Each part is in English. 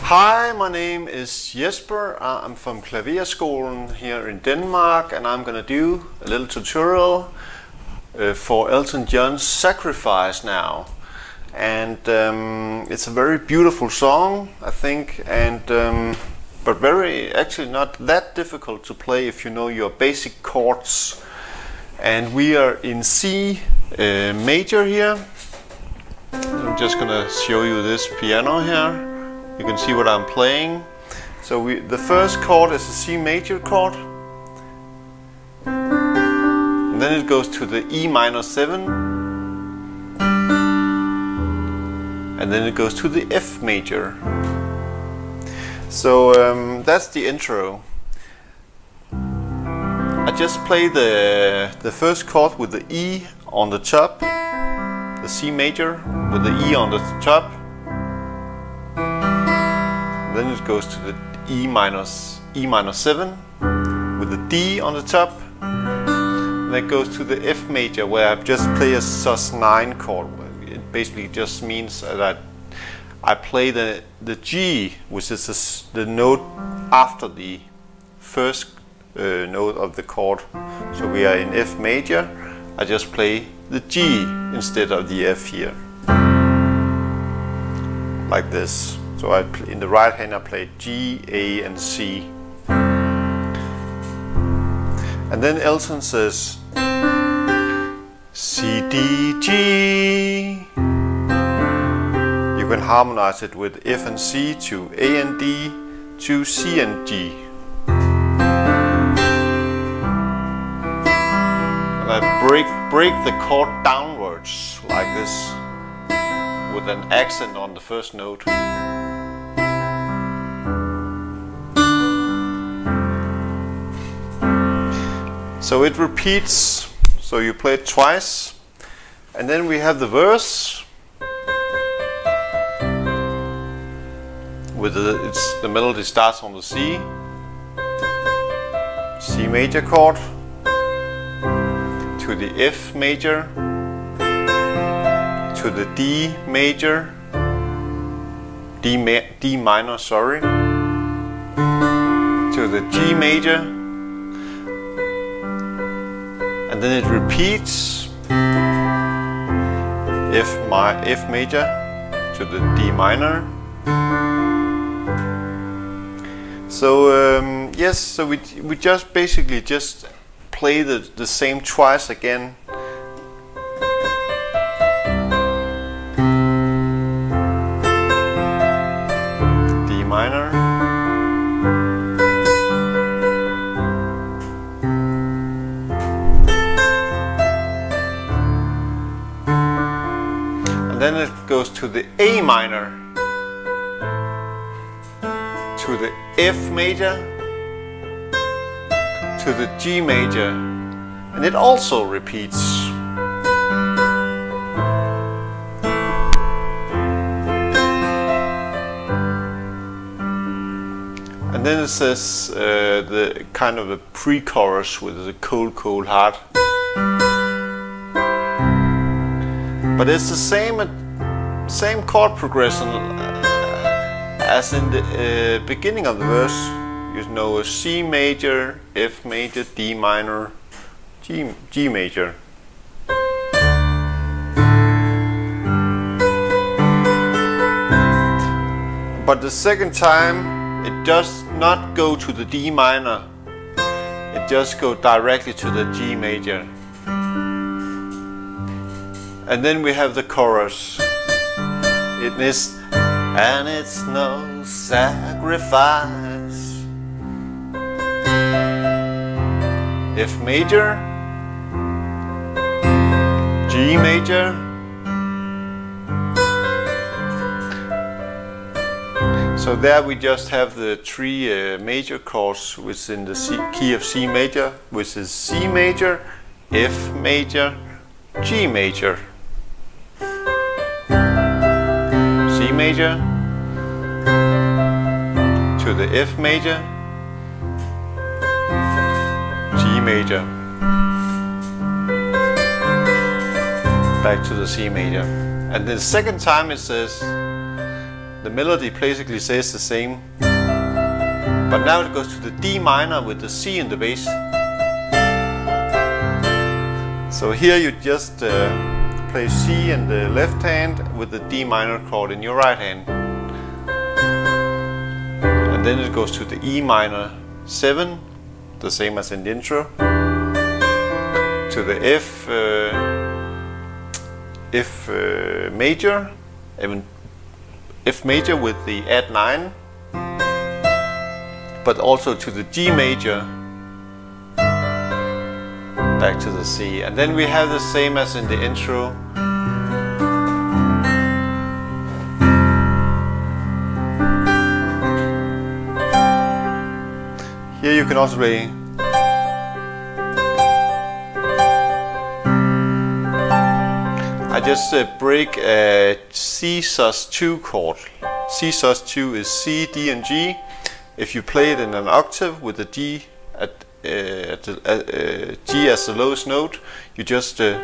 Hi, my name is Jesper. I'm from Klaverskolen here in Denmark, and I'm gonna do a little tutorial for Elton John's Sacrifice now. And it's a very beautiful song, I think, and but actually not that difficult to play if you know your basic chords. And we are in C major here. I'm just gonna show you this piano here. You can see what I'm playing. So the first chord is a C major chord, and then it goes to the E minor 7, and then it goes to the F major. So that's the intro. I just play the first chord with the E on the top, the C major with the E on the top. Then it goes to the E minor 7 with the D on the top. And then it goes to the F major, where I just play a sus9 chord. It basically just means that I play the G, which is the note after the first note of the chord. So we are in F major. I just play the G instead of the F here, like this. So in the right hand I play G, A and C. And then Elton says C, D, G. You can harmonize it with F and C to A and D to C and G. And I break the chord downwards like this, with an accent on the first note. So it repeats, so you play it twice, and then we have the verse with the melody starts on the C major chord to the F major to the D major, D minor, sorry, to the G major. And then it repeats F major to the D minor. So yes, so we just basically just play the same twice again. D minor. Then it goes to the A minor, to the F major, to the G major, and it also repeats. And then it says the kind of a pre-chorus with the cold, cold heart. But it's the same chord progression as in the beginning of the verse. You know, a C major, F major, D minor, G major. But the second time it does not go to the D minor. It just goes directly to the G major. And then we have the chorus. It is, and it's no sacrifice. F major, G major, so there we just have the three major chords, which is in the key of C major, which is C major, F major, G major. C major to the F major, G major, back to the C major. And the second time it says The melody basically says the same, but now it goes to the D minor with the C in the bass. So here you just play C in the left hand with the D minor chord in your right hand. And then it goes to the E minor 7, the same as in the intro, to the F major, F major with the add 9, but also to the G major, back to the C. And then we have the same as in the intro. Here you can also play I just break a C sus2 chord. C sus2 is C, D and G. If you play it in an octave with the D at G as the lowest note, you just oh,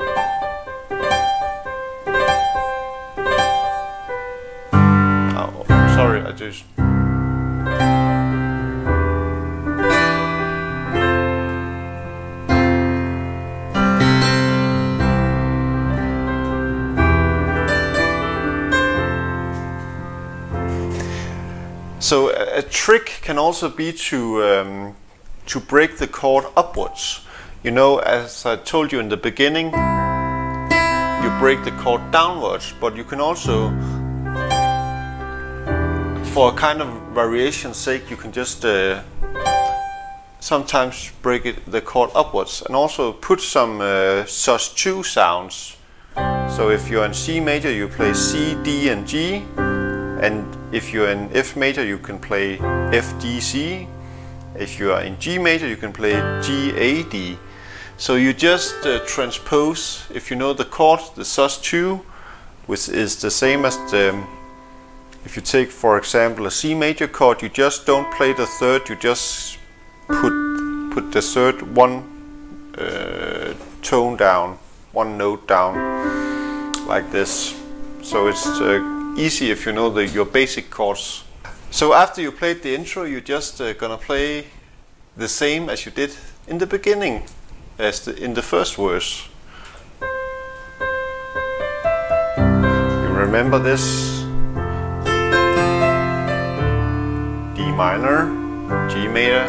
sorry, I just so a trick can also be to break the chord upwards. You know, as I told you in the beginning, you break the chord downwards, but you can also, for a kind of variation's sake, you can just sometimes break the chord upwards and also put some sus2 sounds. So if you're in C major, you play C, D and G. And if you're in F major, you can play F, D, C. If you are in G major, you can play G, A, D. So you just transpose, if you know the chord, the sus2, which is the same as the, if you take for example a C major chord, you just don't play the third, you just put the third one tone down, one note down, like this. So it's easy if you know your basic chords. So after you played the intro, you're just gonna play the same as you did in the beginning, as in the first verse. You remember this? D minor, G major,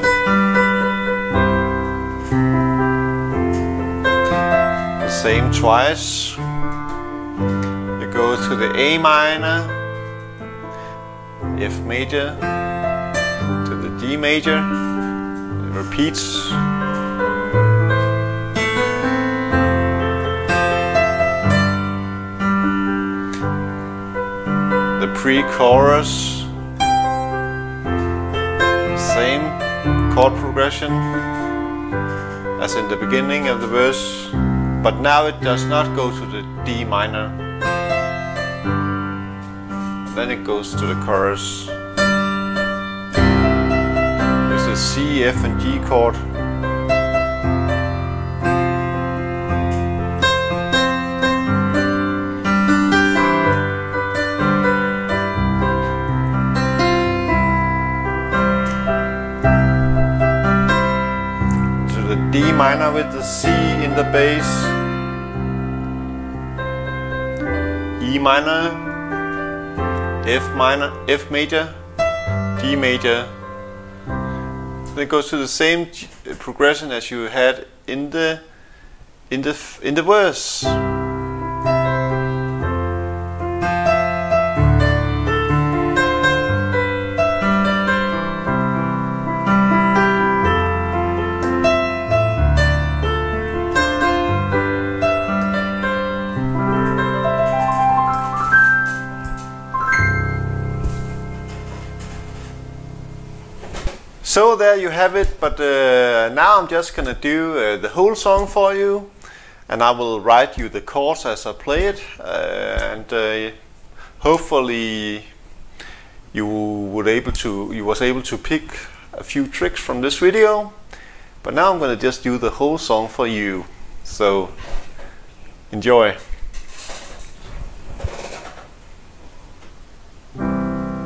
the same twice. Go to the A minor, F major, to the D major, it repeats. The pre-chorus, same chord progression as in the beginning of the verse, but now it does not go to the D minor. Then it goes to the chorus. There's a C, F and G chord. To the D minor with the C in the bass. E minor, F minor, F major, D major. Then it goes to the same progression as you had in the verse. So there you have it, but now I'm just gonna do the whole song for you, and I will write you the chords as I play it, and hopefully you was able to pick a few tricks from this video. But now I'm gonna just do the whole song for you, so enjoy.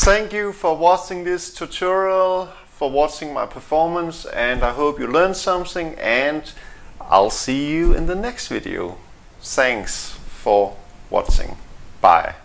Thank you for watching this tutorial, for watching my performance, and I hope you learned something, and I'll see you in the next video. Thanks for watching. Bye.